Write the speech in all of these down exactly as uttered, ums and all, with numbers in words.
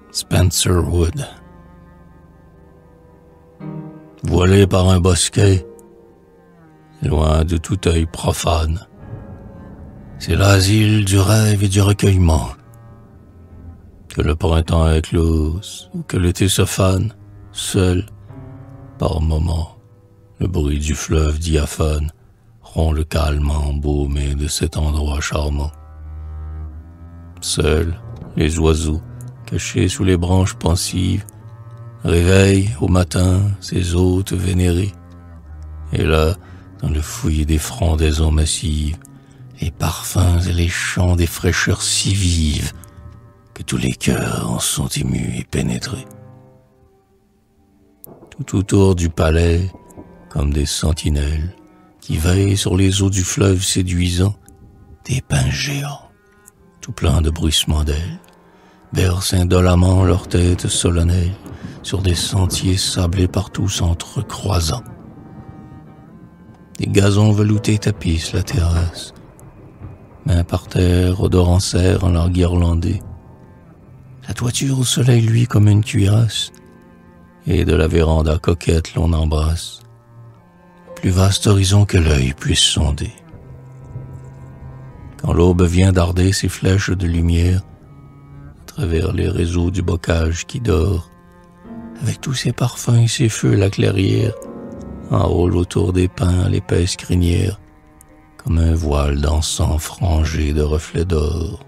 Spencer Wood. Voilé par un bosquet, loin de tout œil profane, c'est l'asile du rêve et du recueillement. Que le printemps éclose ou que l'été se fane, seul, par moments, le bruit du fleuve diaphane rompt le calme embaumé de cet endroit charmant. Seuls, les oiseaux, cachés sous les branches pensives, réveillent au matin ces hôtes vénérés. Et là, dans le fouillis des frondaisons massives, les parfums et les chants des fraîcheurs si vives que tous les cœurs en sont émus et pénétrés. Tout autour du palais, comme des sentinelles qui veillent sur les eaux du fleuve séduisant, des pins géants, tout pleins de bruissements d'ailes, bercent indolemment leurs têtes solennelles sur des sentiers sablés partout s'entrecroisant. Des gazons veloutés tapissent la terrasse, mains par terre, odorant serre en leur guirlandais. La toiture au soleil luit comme une cuirasse, et de la véranda coquette l'on embrasse le plus vaste horizon que l'œil puisse sonder. Quand l'aube vient darder ses flèches de lumière à travers les réseaux du bocage qui dort, avec tous ses parfums et ses feux la clairière enrôle autour des pins l'épaisse crinière comme un voile d'encens frangé de reflets d'or.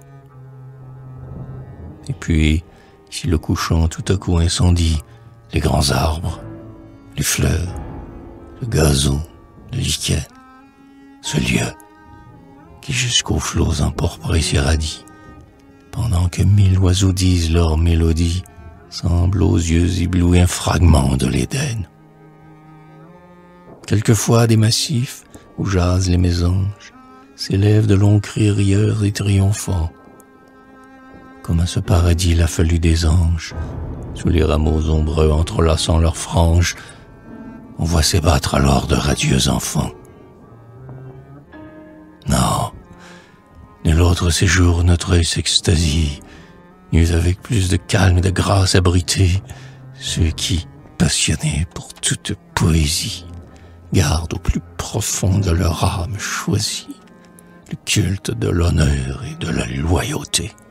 Et puis, si le couchant tout à coup incendie les grands arbres, les fleurs, le gazon, le lichen, ce lieu qui jusqu'aux flots emporprés s'irradie, pendant que mille oiseaux disent leur mélodie, semble aux yeux éblouis un fragment de l'Éden. Quelquefois des massifs où jasent les mésanges s'élèvent de longs cris rieurs et triomphants. Comme à ce paradis l'a fallu des anges, sous les rameaux ombreux entrelaçant leurs franges, on voit s'ébattre alors de radieux enfants. Non, nul autre séjour notre œil s'extasie, n'eût avec plus de calme et de grâce abrité ceux qui, passionnés pour toute poésie, gardent au plus profond de leur âme choisie le culte de l'honneur et de la loyauté.